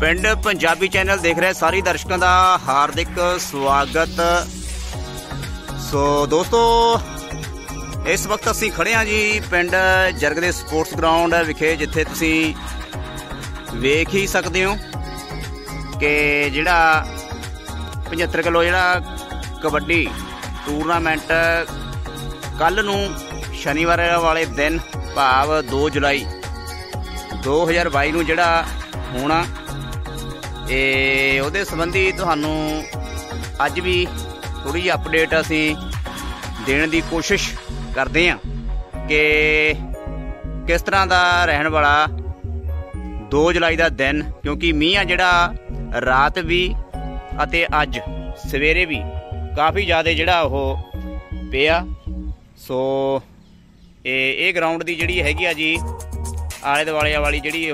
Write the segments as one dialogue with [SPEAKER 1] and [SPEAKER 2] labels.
[SPEAKER 1] पिंड पंजाबी चैनल देख रहे सारे दर्शकों का हार्दिक स्वागत। सो दोस्तों इस वक्त असी खड़े हाँ जी पिंड जरग दे स्पोर्ट्स ग्राउंड विखे, जिथे तुसी वेख ही सकते हो कि जिहड़ा 75 किलो जिहड़ा कबड्डी टूरनामेंट कल नूं शनिवार वाले दिन भाव 2 जुलाई 2022 नूं जिहड़ा होना ਉਹਦੇ संबंधी ਤੁਹਾਨੂੰ अज भी थोड़ी जी अपडेट असी देने की कोशिश करते हैं कि किस तरह का रहन वाला 2 जुलाई का दिन, क्योंकि मींह आ जिहड़ा रात भी अते अज सवेरे भी काफ़ी ज़्यादा जिहड़ा ओह पिया। सो ये ग्राउंड की जिहड़ी हैगी आ जी आले दुआले वाली जिहड़ी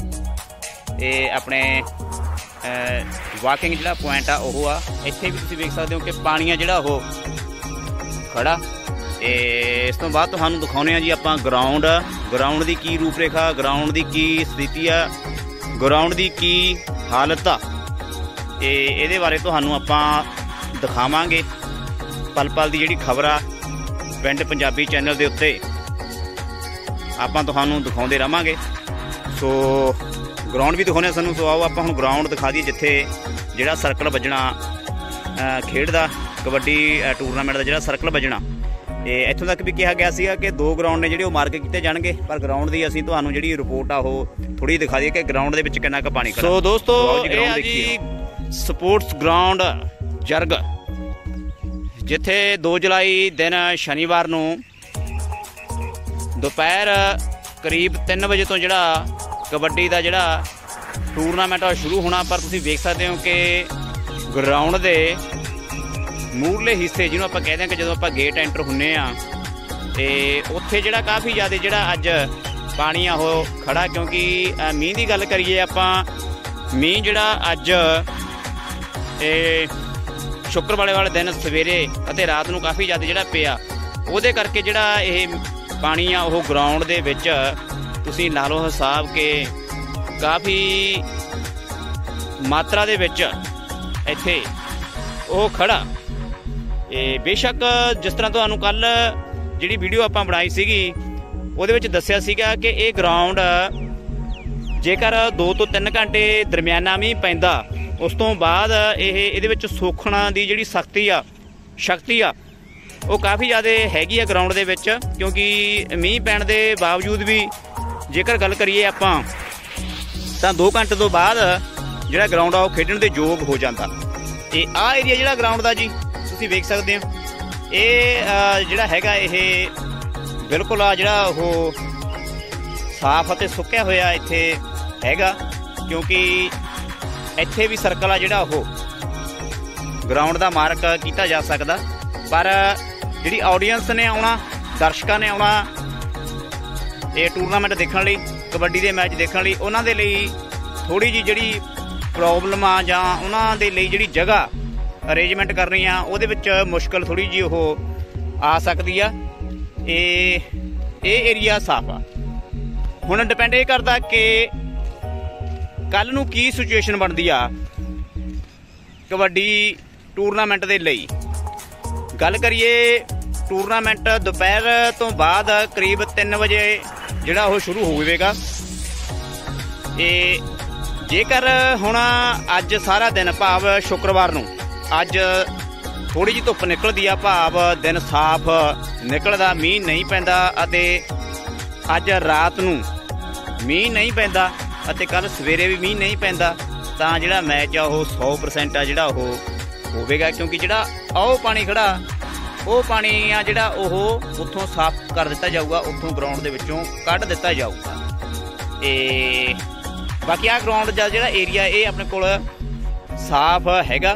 [SPEAKER 1] अपने वाकिंग जिहड़ा पॉइंट आ ओह आ, इत्थे भी तुसीं वेख सकते हो कि पानी आ जिहड़ा ओह खड़ा। इस तो बाद तुहानूं दिखाउने आ जी आपां ग्राउंड की की रूपरेखा, ग्राउंड की की स्थिति आ, ग्राउंड की की हालत आ, इहदे बारे तुहानूं आपां दिखावांगे पल पल दी जिहड़ी खबर आ पिंड पंजाबी चैनल दे उत्ते आपां तुहानूं दिखाउंदे रहांगे। सो ग्राउंड भी दिखाने सानूं। सो आओ आपां हुण ग्राउंड दिखा दी जिथे जिहड़ा सर्कल वजना खेड दा कबड्डी टूरनामेंट का जिहड़ा सर्कल वजना, इत्थों तक भी कहा गया सीगा कि 2 ग्राउंड ने जिहड़े ओह मार्क कीते जाणगे, पर ग्राउंड की असीं तुहानूं जिहड़ी रिपोर्ट आ ओह थोड़ी दिखा दी कि ग्राउंड दे विच किन्ना क पानी खड़ा। सो दोस्तों ये आ जी स्पोर्ट्स ग्राउंड जरग, जिथे 2 जुलाई दिन शनिवार नूं दोपहर करीब 3 बजे तो जिहड़ा कबड्डी का जिहड़ा टूरनामेंट शुरू होना। पर तुसीं वेख सकते हो कि ग्राउंड के मूरले हिस्से जिन्होंने आप कहते हैं कि जो आप गेट एंटर होंने उत्थे जिहड़ा काफ़ी ज़्यादा जिहड़ा अज पानी आ वो खड़ा, क्योंकि मींह की गल करिए आपां मींह जिहड़ा अज शुक्रवार वाले दिन सवेरे अते रात नूं काफ़ी ज़्यादा जिहड़ा पिया, उहदे करके जिहड़ा ये पानी आ वो ग्राउंड दे विच तुसीं ला लो हिसाब के काफ़ी मात्रा दे विच इत्थे वो खड़ा। बेशक जिस तरह तुहानूं कल जिहड़ी वीडियो आपां बनाई सीगी उहदे विच दस्सिया सीगा कि ये ग्राउंड जेकर 2 तो 3 घंटे दरमियाना मींह पैंदा उस तो बाद इहदे विच सोखण दी जिहड़ी शक्ति आ वो काफ़ी ज़्यादा हैगी आ ग्राउंड दे विच, क्योंकि मींह पैण दे बावजूद भी जेकर गल करिए आपां तां 2 घंटे तो बाद जिहड़ा ग्राउंड आ वो खेडण दे योग हो जाता। ते आ एरिया जिहड़ा ग्राउंड दा जी तुसीं वेख सकदे हो, ये जिहड़ा हैगा ये बिल्कुल आ जिहड़ा ओह साफ अते सुक्किया होया इत्थे हैगा, क्योंकि इत्थे भी सर्कल आ जिहड़ा ओह ग्राउंड दा मार्क कीता जा सकदा, पर जिहड़ी ऑडियंस ने आउणा, दर्शकां ने आउणा ये टूरनामेंट देखने लई, कबड्डी के मैच देखने लई, उन्हां दे लई थोड़ी जी जिहड़ी प्रॉब्लम आ जां उन्हां दे लई जिहड़ी जगह अरेंजमेंट करनी आ उहदे विच मुश्किल थोड़ी जी ओह आ सकदी आ। ये एरिया साफ आ। हुण डिपेंड ये करदा कि कल नूं की सिचुएशन बनदी आ कबड्डी टूरनामेंट दे लई। गल करिए टूरनामेंट दोपहर तो बाद करीब 3 बजे जिहड़ा वो शुरू होवेगा। जेकर हुण अज सारा दिन भाव शुक्रवार नूं अज थोड़ी जी धुप्प निकलदी आ, भाव दिन साफ निकलदा, मींह नहीं पैंदा, अते अज रात नूं मींह नहीं पैंदा अते कल सवेरे भी मींह नहीं पैंदा, तां जिहड़ा मैच आ वो 100% आ जिहड़ा वो होवेगा, क्योंकि जिहड़ा आओ पानी खड़ा वो पानी आ जिहड़ा ओह उत्थों साफ कर दिता जाऊगा, उत्थों ग्राउंड दे विचों कढ दिता जाऊगा। बाकी आ ग्राउंड दा जिहड़ा एरिया ये अपने कोल साफ हैगा।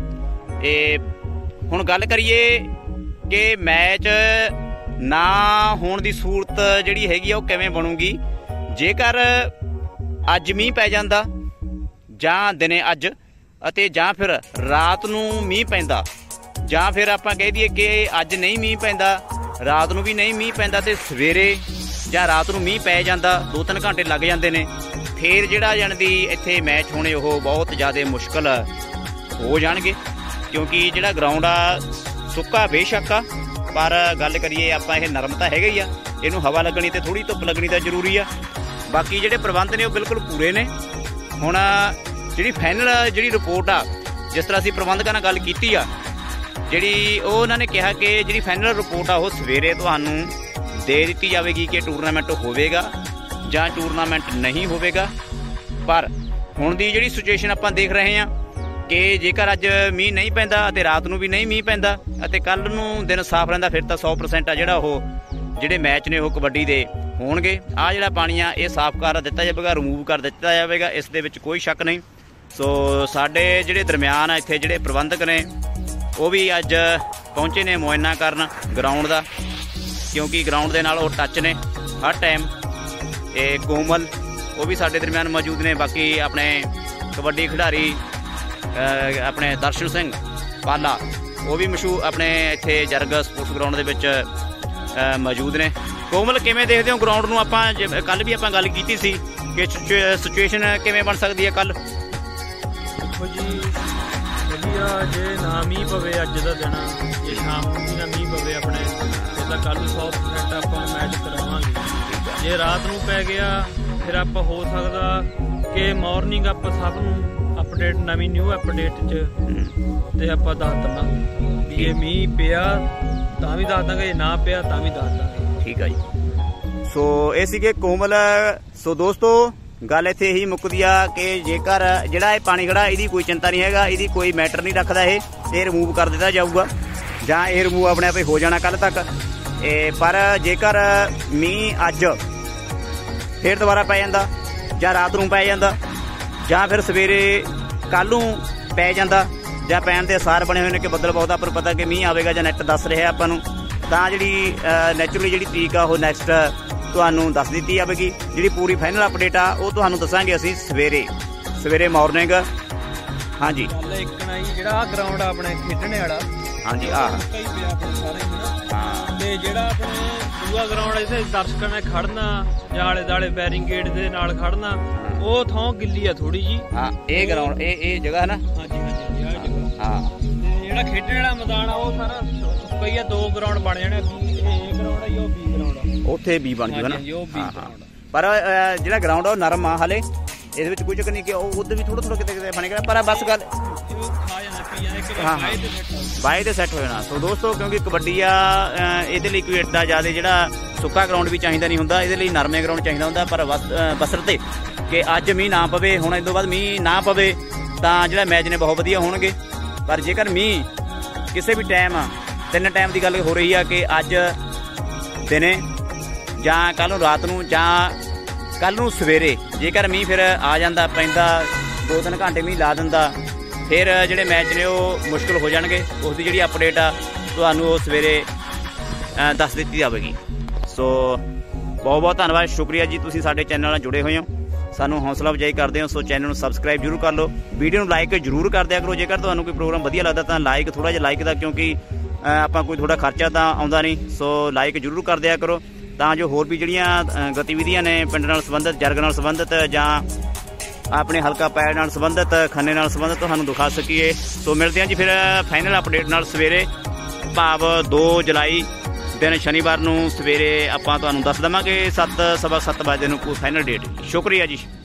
[SPEAKER 1] हुण गल करिए कि मैच ना होण दी सूरत जिहड़ी हैगी आ किवें बनूगी जेकर अज मींह पै जांदा जां दिने अज अते जां फिर रात नूं मींह पैंदा, जां फिर आपां कह दईए कि अज नहीं मींह पैंदा, रात नूं भी नहीं मींह पैंदा, ते सवेरे जां रात नूं मींह पै जांदा, 2-3 घंटे लग जांदे ने, फिर जिहड़ा जाने दी इत्थे मैच होने वो बहुत ज़्यादा मुश्किल हो जाणगे, क्योंकि जिहड़ा ग्राउंड आ सुक्का बेशक आ, पर गल करिए आपां इह नरम तां हैगा ही आ, इहनूं हवा लगनी ते थोड़ी धुप्प लगनी तां जरूरी आ। बाकी जिहड़े प्रबंध ने वो बिल्कुल पूरे ने। हुण जिहड़ी फाइनल जिहड़ी रिपोर्ट आ, जिस तरह असीं प्रबंधकां नाल गल कीती आ, जिहड़ी ਉਹ ਉਹਨਾਂ ਨੇ ਕਿਹਾ कि जिहड़ी फाइनल रिपोर्ट आ वो सवेरे तुहानूं दे दित्ती जावेगी कि टूरनामेंट होवेगा ਜਾਂ टूरनामेंट नहीं होवेगा। पर हुण दी जिहड़ी सिचुएशन आपां देख रहे हैं कि जेकर अज मींह नहीं पैंदा ते रात नूं भी नहीं मींह पैंदा ते कल नूं दिन साफ रहिंदा, फिर तां 100% आ जिहड़ा ਉਹ ਜਿਹੜੇ मैच ने वो कबड्डी दे होणगे। आ जिहड़ा पानी आ ਇਹ साफ कर दित्ता जावेगा, रिमूव कर दित्ता जावेगा, इस दे विच कोई शक नहीं। सो साडे जिहड़े दरम्यान इत्थे जिहड़े प्रबंधक ने वो भी अज पहुंचे ने मुआयना करन ग्राउंड का, क्योंकि ग्राउंड के नाल वो टच ने हर टाइम। ये कोमल वो भी साडे दरम्यान मौजूद ने, बाकी अपने कबड्डी खिडारी अपने दर्शन सिंह पाला वो भी मशहूर अपने इत्थे जरग स्पोर्ट्स ग्राउंड दे विच मौजूद ने। कोमल किवें देखदे हो ग्राउंड नूं? आपां कल भी आपां गल कीती सी कि सिचुएशन किवें बन सकदी है कल?
[SPEAKER 2] देखो जी वधिया, जे ना मीह पवे अज दा दिन, जे शाम नूं भी ना मीह पवे अपने तां कल 100% आपां मैच करावांगे। जे रात नूं पै गया फिर आपां हो सकदा कि मॉर्निंग आपां सब नूं अपडेट नवीं न्यू अपडेट च ते आपां दस दवांगे भी जे मीह पिया तां भी दस दांगे, जे ना पिया तां भी दस दांगे।
[SPEAKER 1] ठीक है जी। सो ये सीगे कोमल। सो दोस्तों गल इत्थे ही मुकदी आ कि जेकर जिहड़ा ये पानी खड़ा इहदी कोई चिंता नहीं हैगा, इहदी कोई मैटर नहीं रखदा, ये रिमूव कर दित्ता जाऊगा जां ये रिमूव अपने आप ही हो जाना कल तक। पर जेकर मींह अज फिर दोबारा पै जांदा जां रात नूं पै जांदा जां फिर सवेरे कल नूं पै जांदा जां पैण दे असार बने हुए ने कि बदल बहुत पर पता कि मींह आवेगा जां नैट दस रहा आपां नूं, तां जिहड़ी नैचुरली जिहड़ी तरीक आ वो नैक्सट तुहानूं दस दित्ती जावेगी। जिहड़ी पूरी फाइनल अपडेट आ वो तुहानूं दसांगे असीं सवेरे मॉर्निंग। हाँ जी
[SPEAKER 2] गल इक ना जी, जिहड़ा ग्राउंड अपने खेडणे वाला,
[SPEAKER 1] हाँ जी
[SPEAKER 2] कई पिया अपने सारे ही ना, ते जिहड़ा अपने दूआ ग्राउंड इत्थे दर्शकां ने खड़ना जां आले दुआले बैरिंगेड दे नाल खड़ना, ਉਹ ਥਾਂ ਗਿੱਲੀ ਆ ਥੋੜੀ ਜੀ।
[SPEAKER 1] ਹਾਂ ਇਹ ਗਰਾਊਂਡ ਇਹ ਜਗ੍ਹਾ ਹੈ ਨਾ।
[SPEAKER 2] ਹਾਂਜੀ ਹਾਂਜੀ ਆ ਜਗ੍ਹਾ।
[SPEAKER 1] ਹਾਂ
[SPEAKER 2] ਤੇ ਜਿਹੜਾ ਖੇਡਣ ਵਾਲਾ ਮੈਦਾਨ ਆ ਉਹ ਸਾਰਾ ਸੁੱਕਾ ਹੀ ਆ, ਦੋ ਗਰਾਊਂਡ ਬਣ ਜਾਣੇ, ਇਹ ਗਰਾਊਂਡ ਆ ਜੀ, ਉਹ ਬੀ ਗਰਾਊਂਡ ਆ,
[SPEAKER 1] ਉੱਥੇ ਬੀ ਬਣ ਜੂਗਾ ਨਾ।
[SPEAKER 2] ਉਹ ਬੀ ਗਰਾਊਂਡ
[SPEAKER 1] ਪਰ ਜਿਹੜਾ ਗਰਾਊਂਡ ਆ ਉਹ ਨਰਮ ਆ ਹਲੇ, ਇਹਦੇ ਵਿੱਚ ਕੋਈ ਚੱਕਰ ਨਹੀਂ ਕਿ ਉਹਦੇ ਵੀ ਥੋੜਾ ਕਿਤੇ ਕਿਤੇ ਬਣ ਗਿਆ, ਪਰ ਬਸ ਗੱਲ
[SPEAKER 2] ਖਾ ਜਾਂਦਾ ਪੀ ਜਾਂਦਾ ਇੱਕ ਵਾਰ
[SPEAKER 1] ਬਾਏ ਤੇ ਸੈੱਟ ਹੋ ਜਾਣਾ। ਸੋ ਦੋਸਤੋ ਕਿਉਂਕਿ ਕਬੱਡੀ ਆ ਇਹਦੇ ਲਈ ਕੋਈ ਐਡਾ ਜ਼ਿਆਦਾ ਜਿਹੜਾ ਸੁੱਕਾ ਗਰਾਊਂਡ ਵੀ ਚਾਹੀਦਾ ਨਹੀਂ ਹੁੰਦਾ, ਇਹਦੇ ਲਈ ਨਰਮੇ ਗਰਾਊਂਡ ਚਾਹੀਦਾ ਹੁੰਦਾ। ਪਰ ਬਸਰਤੇ कि अज मीह ना पवे, हुण इस तों बाद मीह ना पवे तां जिहड़ा मैच ने बहुत वधिया होणगे। पर जेकर मीह किसी भी टाइम 3 टाइम की गल हो रही है कि अज दिने जां कल नूं रात नूं जां कल नूं सवेरे जेकर मीह फिर आ जांदा पैंदा 2-3 घंटे मीह ला दिंदा, फिर जिहड़े मैच ने वो मुश्किल हो जाणगे। उसकी जिहड़ी अपडेट आ तुहानूं वो सवेरे दस दित्ती जावेगी। सो बहुत बहुत धन्नवाद, शुक्रिया जी, तुसीं साडे चैनल नाल जुड़े होए हो, सानू हौसला अफजाई करते हो। सो चैनल सबसक्राइब जरूर कर लो, वीडियो लाइक जरूर कर दिया करो। जेकर तुहानू कोई प्रोग्राम वधिया लगता तो लाइक थोड़ा जिहा लाइक दा, क्योंकि आपां कोई थोड़ा खर्चा तो आउंदा नहीं। सो लाइक जरूर कर दिया करो तां जो होर भी जिहड़ियां गतिविधियां ने पिंड नाल संबंधित, जरग नाल संबंधित जां अपने हल्का पैड़ नाल संबंधित, खन्ने नाल संबंधित तुहानू दिखा सकीए। सो मिलते हैं जी फिर फाइनल अपडेट नाल सवेरे, भाव 2 जुलाई दिन शनिवार नूं सवेरे आपां तुहानू दस देवांगे 7 सवा 7 बजे नूं फाइनल डेट। शुक्रिया जी।